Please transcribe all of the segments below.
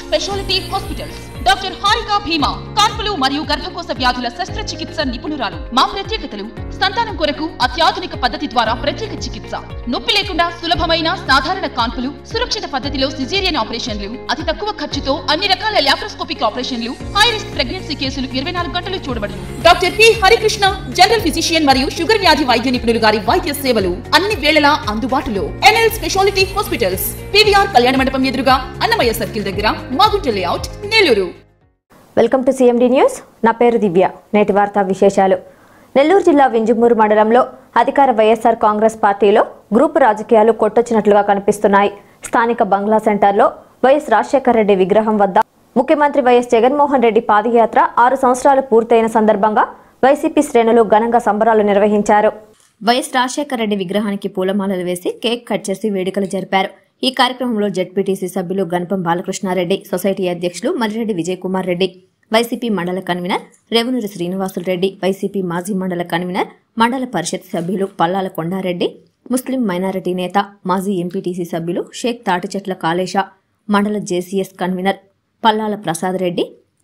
Speciality hospitals doctor Harika Bhima కాన్పులు మరియు గర్భకోశ వ్యాధుల శస్త్రచికిత్స నిపుణురాలు. మా ప్రత్యేకతలు సంతానం కొరకు అత్యాధునిక పద్ధతి ద్వారా ప్రత్యేక చికిత్స, నొప్పి లేకుండా సులభమైన సాధారణ కాన్పులు, సురక్షిత పద్ధతిలో సిజేరియన్ ఆపరేషన్లు, అతి తక్కువ ఖర్చుతో అన్ని రకాల లాప్రోస్కోపిక్ ఆపరేషన్లు, హై రిస్క్ ప్రెగ్నెన్సీ కేసులు 24 గంటలు చూడబడును. Doctor P Harikrishna general physician మరియు షుగర్ వ్యాధి వైద్య నిపుణులు గారి వైద్య సేవలు అన్ని వేళలా అందుబాటులో. ఎన్ఎల్ స్పెషాలిటీ హాస్పిటల్స్, పివిఆర్ కళ్యాణ మండపం ఎదురుగా, అన్నమయ్య సర్కిల్ దగ్గర, Magunta layout, Nellore. Welcome to CMD news. నా పేరు దివ్య. నేటి వార్తా విశేషాలు. నెల్లూరు జిల్లా వింజమూరు మండలంలో అధికార వైఎస్ఆర్ కాంగ్రెస్ పార్టీలో గ్రూపు రాజకీయాలు కొట్టొచ్చినట్లుగా కనిపిస్తున్నాయి. స్థానిక బంగ్లా సెంటర్లో వైఎస్ రాజశేఖర రెడ్డి విగ్రహం వద్ద ముఖ్యమంత్రి వైఎస్ జగన్మోహన్ రెడ్డి పాదయాత్ర 6 సంవత్సరాలు పూర్తయిన సందర్భంగా వైసీపీ శ్రేణులు ఘనంగా సంబరాలు నిర్వహించారు. వైఎస్ రాజశేఖర రెడ్డి విగ్రహానికి పూలమాలలు వేసి కేక్ కట్ చేసి వేడుకలు జరిపారు. ఈ కార్యక్రమంలో జెడ్పీటీసీ సభ్యులు గణపం బాలకృష్ణారెడ్డి, సొసైటీ అధ్యక్షులు మల్లిరెడ్డి విజయ్ కుమార్ రెడ్డి, వైసీపీ మండల కన్వీనర్ రేవనూరి శ్రీనివాసులు రెడ్డి, వైసీపీ మాజీ మండల కన్వీనర్ మండల పరిషత్ సభ్యులు పల్లాల కొండారెడ్డి, ముస్లిం మైనారిటీ నేత మాజీ ఎంపీటీసీ సభ్యులు షేక్ తాటిచెట్ల కాళేశ, మండల జేసీఎస్ కన్వీనర్ పల్లాల ప్రసాద్ రెడ్డి,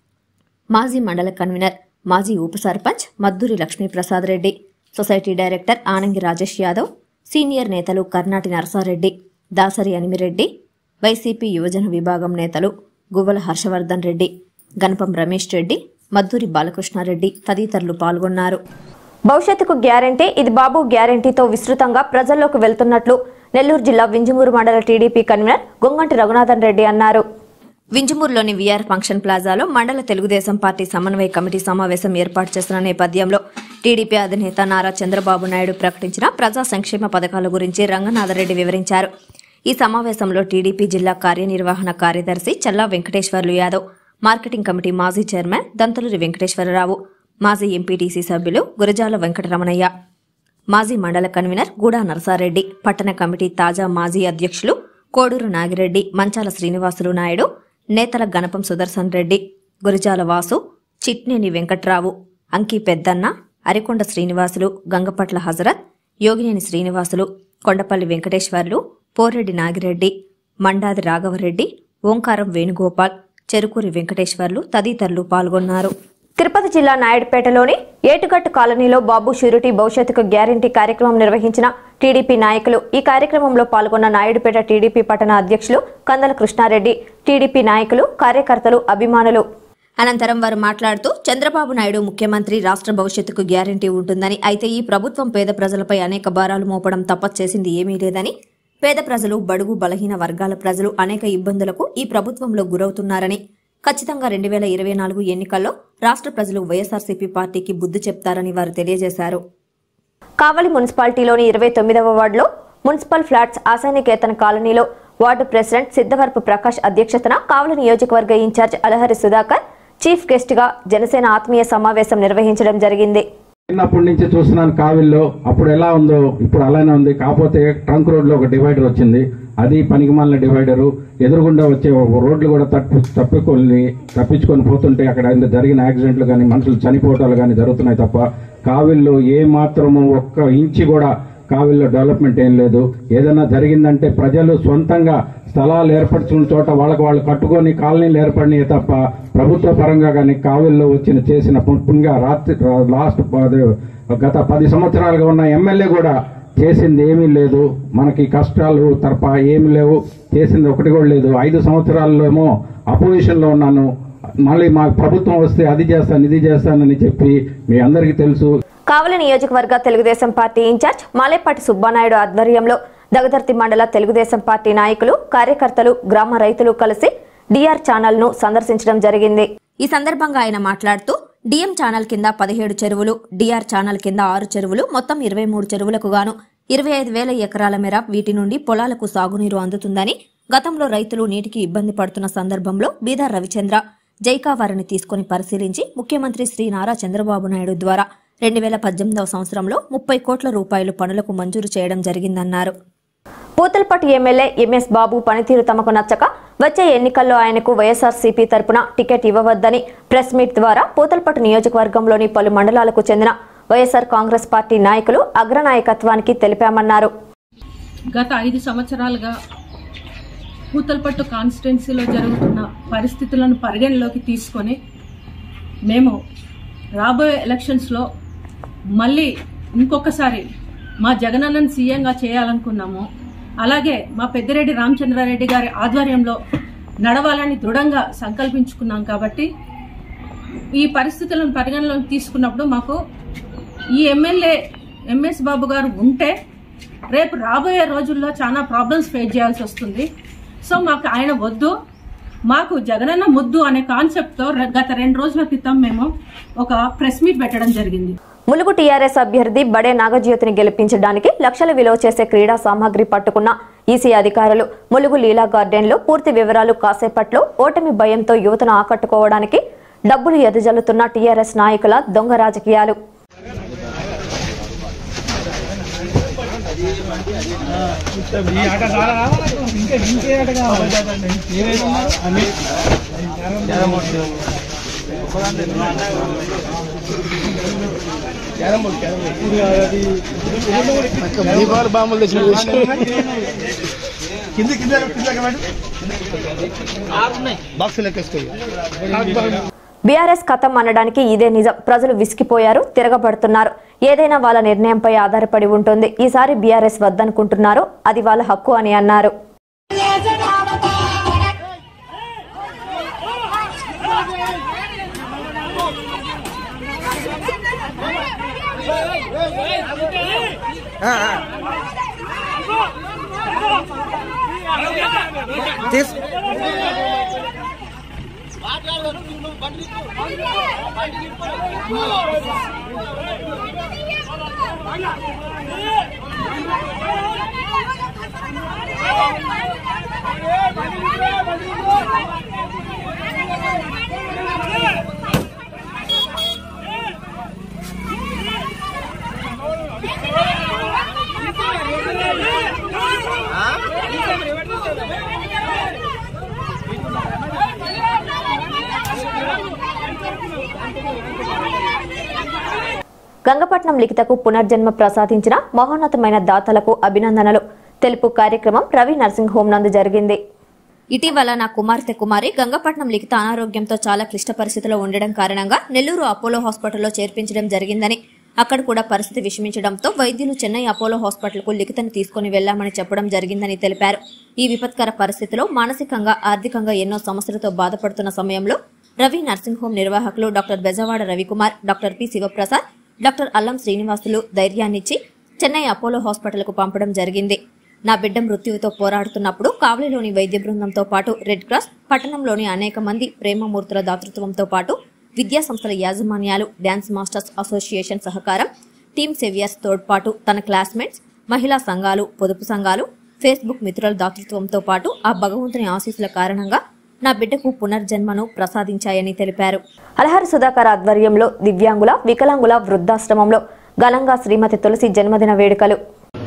మాజీ మండల కన్వీనర్ మాజీ ఉప sarpanch Madduri Lakshmi Prasad Reddy, society director Anangi Rajesh Yadav, senior నేతలు కర్నాటి నరసారెడ్డి, దాసరి అనిమిరెడ్డి, వైసీపీ యువజన విభాగం నేతలు గువ్వల హర్షవర్ధన్ రెడ్డి, గణపం రమేష్ రెడ్డి, మద్దూరి బాలకృష్ణారెడ్డి తదితరులు పాల్గొన్నారు. భవిష్యత్తుకు గ్యారంటీ, ఇది బాబు గ్యారంటీతో విస్తృతంగా ప్రజల్లోకి వెళ్తున్నట్లు నెల్లూరు జిల్లా వింజమూరు మండల టీడీపీ కన్వీనర్ గొంగంటి రఘునాథన్ రెడ్డి అన్నారు. వింజమూరులోని వీఆర్ ఫంక్షన్ ప్లాజాలో మండల తెలుగుదేశం పార్టీ సమన్వయ కమిటీ సమావేశం ఏర్పాటు చేసిన నేపథ్యంలో టీడీపీ అధినేత నారా చంద్రబాబు నాయుడు ప్రకటించిన ప్రజా సంక్షేమ పథకాల గురించి రంగనాథరెడ్డి వివరించారు. ఈ సమావేశంలో టీడీపీ జిల్లా కార్యనిర్వహణ కార్యదర్శి చల్లా వెంకటేశ్వర్లు యాదవ్, మార్కెటింగ్ కమిటీ మాజీ చైర్మన్ దంతలూరి వెంకటేశ్వరరావు, మాజీ ఎంపీటీసీ సభ్యులు గురజాల వెంకటరమణయ్య, మాజీ మండల కన్వీనర్ గూడా నరసారెడ్డి, పట్టణ కమిటీ తాజా మాజీ అధ్యక్షులు కోడూరు నాగిరెడ్డి, మంచాల శ్రీనివాసులు నాయుడు, నేతల గణపం సుదర్శన్ రెడ్డి, గురజాల వాసు, చిట్నేని వెంకట్రావు, అంకి పెద్దన్న, అరికొండ శ్రీనివాసులు, గంగపట్ల హజరత్, యోగినేని శ్రీనివాసులు, కొండపల్లి వెంకటేశ్వర్లు, పోరెడ్డి నాగిరెడ్డి, మండాది రాఘవరెడ్డి, ఓంకారం వేణుగోపాల్, చెరుకూరి వెంకటేశ్వర్లు తదితరులు పాల్గొన్నారు. తిరుపతి జిల్లా నాయుడుపేటలోని ఏటుగట్టు కాలనీలో బాబు షూరిటీ భవిష్యత్తుకు గ్యారంటీ కార్యక్రమం నిర్వహించిన టీడీపీ నాయకులు. ఈ కార్యక్రమంలో పాల్గొన్న నాయుడుపేట టీడీపీ పట్టణ అధ్యక్షులు కందల కృష్ణారెడ్డి, టీడీపీ నాయకులు, కార్యకర్తలు, అభిమానులు. అనంతరం వారు మాట్లాడుతూ చంద్రబాబు నాయుడు ముఖ్యమంత్రి, రాష్ట్ర భవిష్యత్తుకు గ్యారంటీ ఉంటుందని, అయితే ఈ ప్రభుత్వం పేద ప్రజలపై అనేక భారాలు మోపడం తప్ప చేసింది ఏమీ లేదని, పేద ప్రజలు, బడుగు బలహీన వర్గాల ప్రజలు అనేక ఇబ్బందులకు ఈ ప్రభుత్వంలో గురవుతున్నారని, ఖచ్చితంగా 2024 ఎన్నికల్లో రాష్ట్ర ప్రజలు వైఎస్ఆర్సీపీ పార్టీకి బుద్ధి చెప్తారని వారు తెలియజేశారు. కావలి మున్సిపాలిటీలోని 29వ వార్డులో మున్సిపల్ ఫ్లాట్స్ ఆశానికేతన కాలనీలో వార్డు ప్రెసిడెంట్ సిద్ధవరపు ప్రకాష్ అధ్యక్షతన కావలి నియోజకవర్గ in-charge Alahari Sudhakar chief guest గా జనసేన ఆత్మీయ సమావేశం నిర్వహించడం జరిగింది. చిన్నప్పటి నుంచి చూస్తున్నాను కావిల్లో, అప్పుడు ఎలా ఉందో ఇప్పుడు అలానే ఉంది. కాకపోతే ట్రంక్ రోడ్ లో ఒక డివైడర్ వచ్చింది, అది పనికిమాలిన డివైడరు. ఎదురుగుండా వచ్చే రోడ్లు కూడా తప్పించుకొని పోతుంటే అక్కడ జరిగిన యాక్సిడెంట్లు కానీ, మనుషులు చనిపోవటాలు కానీ జరుగుతున్నాయి తప్ప కావిల్లో ఏ మాత్రము ఒక్క ఇంచి కూడా కావిల్లో డెవలప్మెంట్ ఏం లేదు. ఏదైనా జరిగిందంటే ప్రజలు సొంతంగా స్థలాలు ఏర్పరచుకున్న చోట వాళ్ళకు వాళ్ళు కట్టుకొని కాలనీలు ఏర్పడినాయి తప్ప ప్రభుత్వ పరంగా కానీ కావిల్లో చేసిన పుణ్యంగా గత 10 సంవత్సరాలుగా ఉన్న ఎమ్మెల్యే కూడా చేసింది ఏమీ లేదు. మనకి కష్టాలు తప్ప ఏమి లేవు, చేసింది ఒకటి కూడా లేదు. 5 సంవత్సరాల్లో ఏమో అపోజిషన్ లో ఉన్నాను, మళ్ళీ మా ప్రభుత్వం వస్తే అది చేస్తాను ఇది చేస్తానని చెప్పి మీ అందరికీ తెలుసు. కావలి నియోజకవర్గ తెలుగుదేశం పార్టీ ఇన్ఛార్జ్ మాలేపాటి సుబ్బానాయుడు ఆధ్వర్యంలో దగదర్తి మండల తెలుగుదేశం పార్టీ నాయకులు, కార్యకర్తలు, గ్రామ రైతులు కలిసి డిఆర్ ఛానల్ ను సందర్శించడం జరిగింది. ఈ సందర్భంగా ఆయన మాట్లాడుతూ డిఎం ఛానల్ కింద 17 చెరువులు, డిఆర్ ఛానల్ కింద 6 చెరువులు, మొత్తం 23 చెరువులకు గాను 25,000 ఎకరాల మేర వీటి నుండి పొలాలకు సాగునీరు అందుతుందని, గతంలో రైతులు నీటికి ఇబ్బంది పడుతున్న సందర్భంలో బీదార్ రవిచంద్ర జైకా వారిని తీసుకుని పరిశీలించి ముఖ్యమంత్రి శ్రీ నారా చంద్రబాబు నాయుడు ద్వారా 2018వ సంవత్సరంలో 30 కోట్ల రూపాయలు పనులకు మంజూరు చేయడం జరిగిందన్నారు. పూతలపట్టు ఎమ్మెల్యే ఎంఎస్ బాబు పనితీరు తమకు నచ్చక వచ్చే ఎన్నికల్లో ఆయనకు వైఎస్ఆర్సీపీ తరపున టికెట్ ఇవ్వవద్దని ప్రెస్ మీట్ ద్వారా పూతలపట్టు నియోజకవర్గంలోని పలు మండలాలకు చెందిన వైఎస్ఆర్ కాంగ్రెస్ పార్టీ నాయకులు అగ్రనాయకత్వానికి తెలిపామన్నారు. గత 5 సంవత్సరాలుగా పూతలపట్టు కాన్స్టిట్యున్సీలో జరుగుతున్న పరిస్థితులను పరిగణలోకి తీసుకొని మేము రాబోయే ఎలక్షన్స్లో మళ్ళీ ఇంకొకసారి మా జగనన్నను సీఎంగా చేయాలనుకున్నాము. అలాగే మా పెద్దిరెడ్డి రామచంద్రారెడ్డి గారి ఆధ్వర్యంలో నడవాలని దృఢంగా సంకల్పించుకున్నాం. కాబట్టి ఈ పరిస్థితులను పరిగణలోకి తీసుకున్నప్పుడు మాకు ఈ ఎమ్మెల్యే ఎంఎస్ బాబు గారు ఉంటే రేపు రాబోయే రోజుల్లో చాలా ప్రాబ్లమ్స్ ఫేస్ చేయాల్సి వస్తుంది. సో మాకు ఆయన వద్దు, మాకు జగనన్న ముద్దు అనే కాన్సెప్ట్తో గత 2 రోజుల క్రితం మేము ఒక ప్రెస్ మీట్ పెట్టడం జరిగింది. ములుగు టీఆర్ఎస్ అభ్యర్థి బడే నాగజ్యోతిని గెలిపించడానికి లక్షల విలువ చేసే క్రీడా సామాగ్రి పట్టుకున్న ఈసీ అధికారులు ములుగు లీలా గార్డెన్లో పూర్తి వివరాలు కాసేపట్లో ఓటమి భయంతో యువతను ఆకట్టుకోవడానికి డబ్బులు ఎదజల్లుతున్న టీఆర్ఎస్ నాయకుల దొంగ రాజకీయాలు. బీఆర్ఎస్ ఖతం అనడానికి ఇదే నిజం. ప్రజలు విసిగిపోయారు, తిరగబడుతున్నారు. ఏదైనా వాళ్ళ నిర్ణయంపై ఆధారపడి ఉంటుంది. ఈసారి బీఆర్ఎస్ వద్దనుకుంటున్నారు, అది వాళ్ళ హక్కు అని అన్నారు. గంగపట్నం లిఖితకు పునర్జన్మ ప్రసాదించిన మహోన్నతమైన దాతలకు అభినందనలు తెలుపు కార్యక్రమం రవి నర్సింగ్ హోం నందు జరిగింది. ఇటీవల నా కుమార్తె కుమారి గంగపట్నం లిఖిత అనారోగ్యంతో చాలా క్లిష్ట పరిస్థితిలో ఉండడం కారణంగా నెల్లూరు అపోలో హాస్పిటల్లో చేర్పించడం జరిగిందని, అక్కడ కూడా పరిస్థితి విషమించడంతో వైద్యులు చెన్నై అపోలో హాస్పిటల్కు లిఖితను తీసుకుని వెళ్లామని చెప్పడం జరిగిందని తెలిపారు. ఈ విపత్కర పరిస్థితిలో మానసికంగా, ఆర్థికంగా ఎన్నో సమస్యలతో బాధపడుతున్న సమయంలో రవి నర్సింగ్ హోం నిర్వాహకులు doctor Bezawada Ravi Kumar, doctor P Shiva Prasad, doctor Allam Srinivasulu ధైర్యాన్నిచ్చి Chennai Apollo హాస్పిటల్కు పంపడం జరిగింది. నా బిడ్డ మృత్యువుతో పోరాడుతున్నప్పుడు కావలిలోని వైద్య బృందంతో పాటు రెడ్ క్రాస్, పట్టణంలోని అనేక మంది ప్రేమమూర్తుల దాతృత్వంతో పాటు విద్యా సంస్థల యాజమాన్యాలు, డ్యాన్స్ మాస్టర్స్ అసోసియేషన్ సహకారం, టీమ్ సేవియర్స్ తోడ్పాటు, తన క్లాస్మేట్స్, మహిళా సంఘాలు, పొదుపు సంఘాలు, ఫేస్బుక్ మిత్రుల దాతృత్వంతో పాటు ఆ భగవంతుని ఆశీస్సుల కారణంగా నా బిడ్డకు పునర్జన్మను ప్రసాదించాయని తెలిపారు. అలహరి సుధాకర్ ఆధ్వర్యంలో దివ్యాంగుల, వికలాంగుల వృద్ధాశ్రమంలో ఘనంగా శ్రీమతి తులసి జన్మదిన వేడుకలు.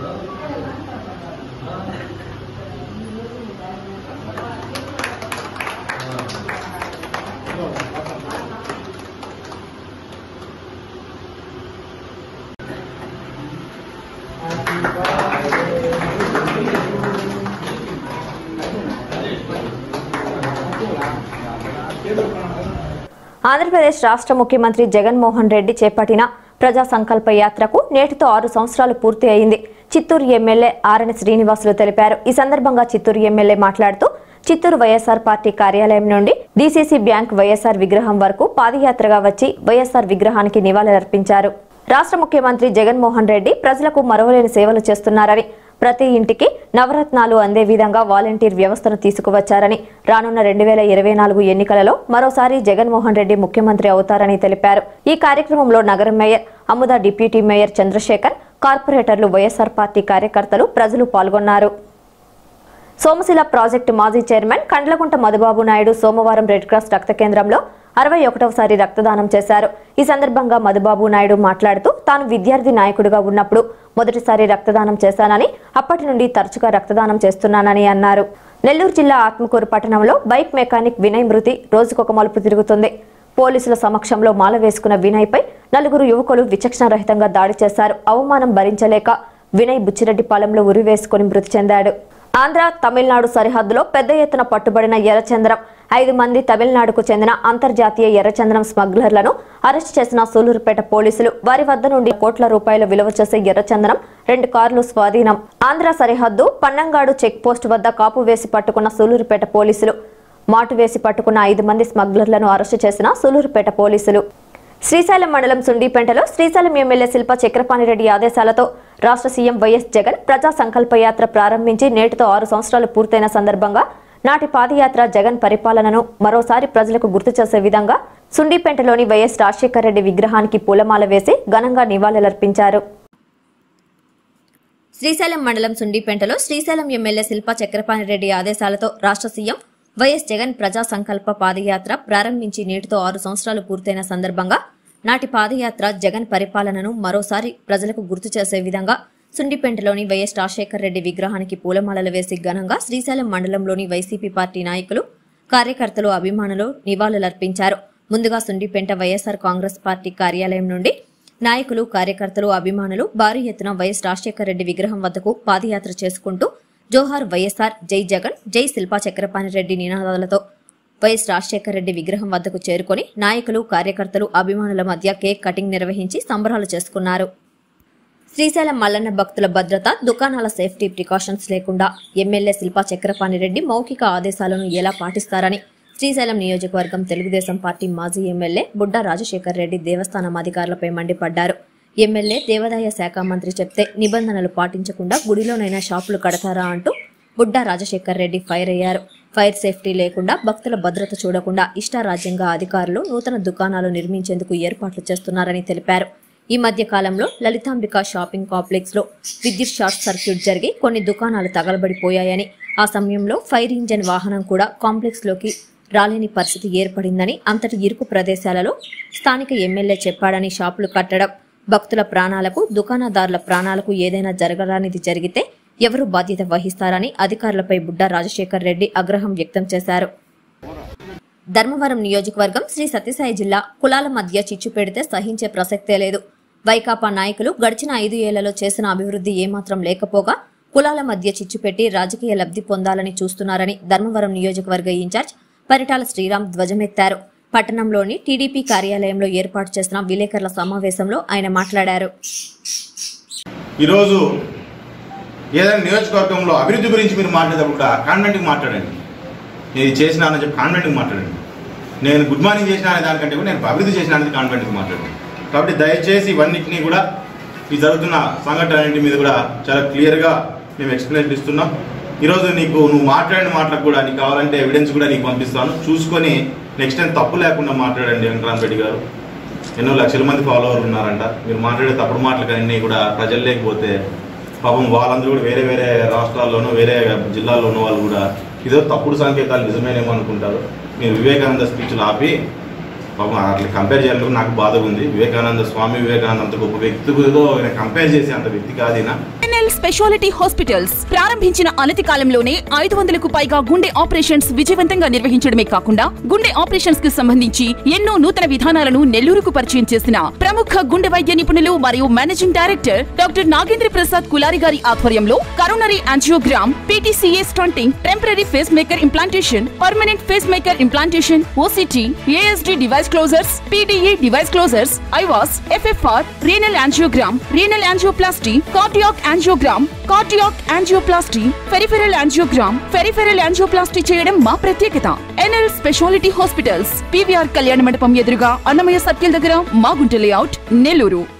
ఆంధ్రప్రదేశ్ రాష్ట్ర ముఖ్యమంత్రి జగన్మోహన్ రెడ్డి చేపట్టిన ప్రజా సంకల్ప యాత్రకు నేటితో 6 సంవత్సరాలు పూర్తి అయింది. చిత్తూరు ఎమ్మెల్యే ఆరణి శ్రీనివాసులు తెలిపారు. ఈ సందర్భంగా చిత్తూరు ఎమ్మెల్యే మాట్లాడుతూ చిత్తూరు వైఎస్ఆర్ పార్టీ కార్యాలయం నుండి డీసీసీ బ్యాంక్ వైఎస్ఆర్ విగ్రహం వరకు పాదయాత్రగా వచ్చి వైఎస్ఆర్ విగ్రహానికి నివాళులర్పించారు. రాష్ట్ర ముఖ్యమంత్రి జగన్మోహన్ రెడ్డి ప్రజలకు మరువలేని సేవలు చేస్తున్నారని, ప్రతి ఇంటికి నవరత్నాలు అందే విధంగా వాలంటీర్ వ్యవస్థను తీసుకువచ్చారని, రానున్న 2024 ఎన్నికలలో మరోసారి జగన్మోహన్ రెడ్డి ముఖ్యమంత్రి అవుతారని తెలిపారు. ఈ కార్యక్రమంలో నగర mayor Amuda, deputy mayor Chandrasekhar, కార్పొరేటర్లు, వైఎస్ఆర్ పార్టీ కార్యకర్తలు, ప్రజలు పాల్గొన్నారు. సోమశిల ప్రాజెక్టు మాజీ చైర్మన్ కండ్లగుంట మధుబాబు నాయుడు సోమవారం రెడ్ క్రాస్ రక్త కేంద్రంలో 61వసారి రక్తదానం చేశారు. ఈ సందర్భంగా మధుబాబు నాయుడు మాట్లాడుతూ తాను విద్యార్థి నాయకుడిగా ఉన్నప్పుడు మొదటిసారి రక్తదానం చేశానని, అప్పటి నుండి తరచుగా రక్తదానం చేస్తున్నానని అన్నారు. నెల్లూరు జిల్లా ఆత్మకూరు పట్టణంలో బైక్ మెకానిక్ వినయ్ మృతి రోజుకొక మలుపు తిరుగుతుంది. పోలీసుల సమక్షంలో మాల వేసుకున్న వినయ్పై 4 యువకులు విచక్షణారహితంగా దాడి చేశారు. అవమానం భరించలేక వినయ్ బుచ్చిరెడ్డిపాలెంలో ఉరివేసుకుని మృతి చెందాడు. ఆంధ్ర తమిళనాడు సరిహద్దులో పెద్ద ఎత్తున పట్టుబడిన ఎర్రచందనం 5 మంది తమిళనాడుకు చెందిన అంతర్జాతీయ ఎర్రచందనం స్మగ్లర్లను అరెస్టు చేసిన సూలూరుపేట పోలీసులు. వారి వద్ద నుండి కోట్ల రూపాయల విలువ చేసే ఎర్రచందనం 2 కార్లు స్వాధీనం. ఆంధ్ర సరిహద్దు పన్నంగాడు చెక్ పోస్ట్ వద్ద కాపు వేసి పట్టుకున్న సూలూరుపేట పోలీసులు. మాటు వేసి పట్టుకున్న 5 మంది స్మగ్లర్లను అరెస్టు చేసిన సూలూరుపేట పోలీసులు. శ్రీశైలం మండలం సుండీపేటలో శ్రీశైలం ఎమ్మెల్యే శిల్ప చక్రపాణిరెడ్డి ఆదేశాలతో రాష్ట్ర సీఎం వైఎస్ జగన్ ప్రజా సంకల్ప యాత్ర ప్రారంభించి నేటితో 6 సంవత్సరాలు పూర్తయిన సందర్భంగా నాటి పాదయాత్ర జగన్ పరిపాలనను మరోసారి ప్రజలకు గుర్తు చేసే విధంగా సుండీపేటలోని వైఎస్ రాజశేఖర రెడ్డి విగ్రహానికి పూలమాల వేసి ఘనంగా నివాళులర్పించారు. శ్రీశైలం మండలం సుండీపేటలో శ్రీశైలం ఎమ్మెల్యే శిల్ప చక్రపాణిరెడ్డి ఆదేశాలతో రాష్ట్ర సీఎం వైఎస్ జగన్ ప్రజా సంకల్ప పాదయాత్ర ప్రారంభించి నేటితో 6 సంవత్సరాలు పూర్తయిన సందర్భంగా నాటి పాదయాత్ర జగన్ పరిపాలనను మరోసారి ప్రజలకు గుర్తు చేసే విధంగా సుండిపేటలోని వైఎస్ రాజశేఖర రెడ్డి విగ్రహానికి పూలమాలలు వేసి ఘనంగా శ్రీశైలం మండలంలోని వైసీపీ పార్టీ నాయకులు, కార్యకర్తలు, అభిమానులు నివాళులర్పించారు. ముందుగా సుండిపేట వైఎస్ఆర్ కాంగ్రెస్ పార్టీ కార్యాలయం నుండి నాయకులు, కార్యకర్తలు, అభిమానులు భారీ ఎత్తున వైఎస్ రాజశేఖర రెడ్డి విగ్రహం వద్దకు పాదయాత్ర చేసుకుంటూ జోహార్ వైఎస్ఆర్, జై జగన్, జై శిల్పా చక్రపాణిరెడ్డి నినాదాలతో వైఎస్ రాజశేఖర రెడ్డి విగ్రహం వద్దకు చేరుకుని నాయకులు, కార్యకర్తలు, అభిమానుల మధ్య కేక్ కటింగ్ నిర్వహించి సంబరాలు చేసుకున్నారు. శ్రీశైలం మల్లన్న భక్తుల భద్రత, దుకాణాల సేఫ్టీ ప్రికాషన్స్ లేకుండా ఎమ్మెల్యే శిల్పా చక్రపాణిరెడ్డి మౌఖిక ఆదేశాలను ఎలా పాటిస్తారని శ్రీశైలం నియోజకవర్గం తెలుగుదేశం పార్టీ మాజీ ఎమ్మెల్యే బుడ్డా రాజశేఖర రెడ్డి దేవస్థానం అధికారులపై మండిపడ్డారు. ఎమ్మెల్యే దేవాదాయ శాఖ మంత్రి చెప్తే నిబంధనలు పాటించకుండా గుడిలోనైనా షాపులు కడతారా అంటూ బుడ్డా రాజశేఖర రెడ్డి ఫైర్ అయ్యారు. ఫైర్ సేఫ్టీ లేకుండా, భక్తుల భద్రత చూడకుండా ఇష్టారాజ్యంగా అధికారులు నూతన దుకాణాలు నిర్మించేందుకు ఏర్పాట్లు చేస్తున్నారని తెలిపారు. ఈ మధ్య కాలంలో లలితాంబిక షాపింగ్ కాంప్లెక్స్ లో విద్యుత్ షార్ట్ సర్క్యూట్ జరిగి కొన్ని దుకాణాలు తగలబడిపోయాయని, ఆ సమయంలో ఫైర్ ఇంజన్ వాహనం కూడా కాంప్లెక్స్ లోకి రాలేని పరిస్థితి ఏర్పడిందని, అంతటి ఇరుకు ప్రదేశాలలో స్థానిక ఎమ్మెల్యే చెప్పాడని షాపులు కట్టడం, భక్తుల ప్రాణాలకు, దుకాణదారుల ప్రాణాలకు ఏదైనా జరగరానిది జరిగితే ఎవరు బాధ్యత వహిస్తారని అధికారులపై బుడ్డా రాజశేఖర రెడ్డి ఆగ్రహం వ్యక్తం చేశారు. ధర్మవరం నియోజకవర్గం శ్రీ సత్యసాయి జిల్లా కులాల మధ్య చిచ్చు పెడితే సహించే ప్రసక్తే లేదు. వైకాపా నాయకులు గడిచిన 5 ఏళ్లలో చేసిన అభివృద్ధి ఏమాత్రం లేకపోగా కులాల మధ్య చిచ్చు పెట్టి రాజకీయ లబ్ధి పొందాలని చూస్తున్నారని ధర్మవరం నియోజకవర్గ ఇన్ఛార్జ్ పరిటాల శ్రీరామ్ ధ్వజమెత్తారు. పట్టణంలోని టీడీపీ కార్యాలయంలో ఏర్పాటు చేసిన విలేకరుల సమావేశంలో ఆయన మాట్లాడారు. ఈరోజు ఏదైనా నియోజకవర్గంలో అభివృద్ధి గురించి మీరు మాట్లాడేటప్పుడు కాన్వెంట్కి మాట్లాడండి. నేను చేసినా అని చెప్పి కాన్వెంట్కి మాట్లాడండి. నేను గుడ్ మార్నింగ్ చేసిన అనే దానికంటే కూడా నేను అభివృద్ధి చేసిన అనేది కాన్వెంట్కి మాట్లాడండి. కాబట్టి దయచేసి ఇవన్నింటినీ కూడా ఈ జరుగుతున్న సంఘటనలన్నింటి మీద కూడా చాలా క్లియర్గా మేము ఎక్స్ప్లెయిన్ ఇస్తున్నాం. ఈరోజు నువ్వు మాట్లాడిన మాటలకు కూడా నీకు కావాలంటే ఎవిడెన్స్ కూడా నీకు పంపిస్తాను, చూసుకొని నెక్స్ట్ టైం తప్పు లేకుండా మాట్లాడండి. వెంకటరామరెడ్డి గారు ఎన్నో లక్షల మంది ఫాలోవర్లు ఉన్నారంట. మీరు మాట్లాడే తప్పుడు మాటలకు అన్నీ కూడా ప్రజలు లేకపోతే పాపం వాళ్ళందరూ కూడా వేరే వేరే రాష్ట్రాల్లోనూ వేరే జిల్లాల్లో ఉన్న వాళ్ళు కూడా ఇదో తప్పుడు సంకేతాలు నిజమేనేమో అనుకుంటారు. మీరు వివేకానంద స్పీచ్లు ఆపి పాపం అట్లా కంపేర్ చేయాలంటే నాకు బాధగా ఉంది. స్వామి వివేకానంద అంత గొప్ప వ్యక్తితో కంపేర్ చేసే అంత వ్యక్తి కాదీనా. స్పెషాలిటీ హాస్పిటల్స్ ప్రారంభించిన అనతి కాలంలోనే 500కు పైగా గుండె ఆపరేషన్స్ విజయవంతంగా నిర్వహించడమే కాకుండా గుండె ఆపరేషన్స్ కి సంబంధించి ఎన్నో నూతన విధానాలను నెల్లూరుకు పరిచయం చేసిన ప్రముఖ గుండె వైద్య నిపుణులు మరియు managing director doctor Nagendra Prasad Kulari గారి ఆధ్వర్యంలో coronary angiogram, PTCA stenting, temporary pacemaker implantation, permanent pacemaker implantation, OCT, ASD device closures, PDA device closures, IVUS, FFR, renal angiogram, renal angioplasty, cardiac cardiac angioplasty, peripheral angioplasty చేయడం మా ప్రత్యేకత. NL speciality hospitals, PVR కళ్యాణ మండపం ఎదురుగా Annamayya circle దగ్గర, Magunta layout, Nellore.